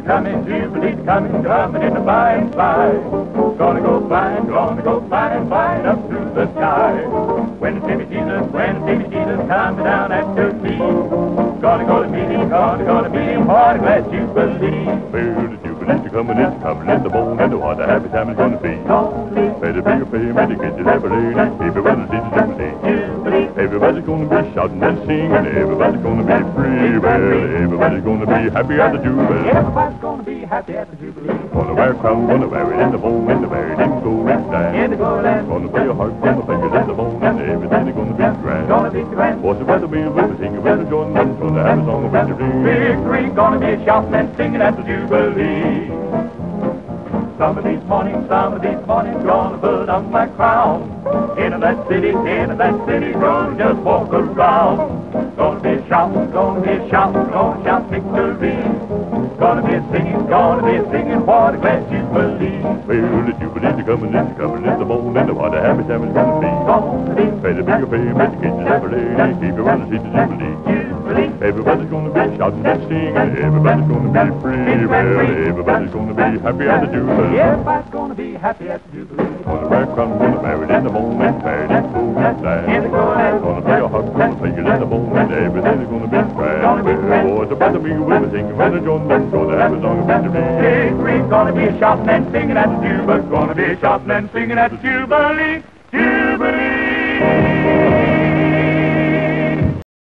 coming, Jubilee's coming, coming in the by and by. Gonna go flying up through the sky. When the Timmy Jesus coming down at your feet. Gonna go to meet him, gonna meet him, for the glad Jubilee. Well, the Jubilee's coming in the bone, and what a happy time it's gonna be. Better be a fame, and get to have a lady, everybody see the Jubilee. Everybody's gonna be shouting and singing, everybody's gonna be free, well, everybody's gonna be happy at the Jubilee. Everybody's gonna be happy at the Jubilee. Gonna wear a crown, gonna wear it in the bone, and the wear it in gold and stand. In the gold and gonna play a harp, gonna fingers in the bone, and everything's gonna be grand. Gonna be grand. What's the weather be with the singing, with the joining, and gonna have a song of victory. Victory, gonna be shouting and singing at the Jubilee. Some of these mornings, gonna put on my crown. In that city, gonna just walk around. Gonna be shouting, gonna shout victory. Gonna be singing for the glad Jubilee. Well, the Jubilee's coming in the bone, and what a happy time it's gonna be. Better be a fame, education, have a lady, keep your on the seat of Jubilee. Everybody's gonna be shouting and singing, everybody's gonna be free, well, everybody's gonna be happy at the Jubilee. Everybody's gonna be happy at the Jubilee. Gonna wear a crown, gonna wear it in the bone, and wear it in gold and stand. Gonna play a harp, gonna play it in the bone, and everything's gonna be grand. Well, what's about to be with the singing, when the joining, gonna have a song of victory. Victory, gonna be shouting and singing at the Jubilee. Gonna be shouting and singing at the Jubilee. Jubilee.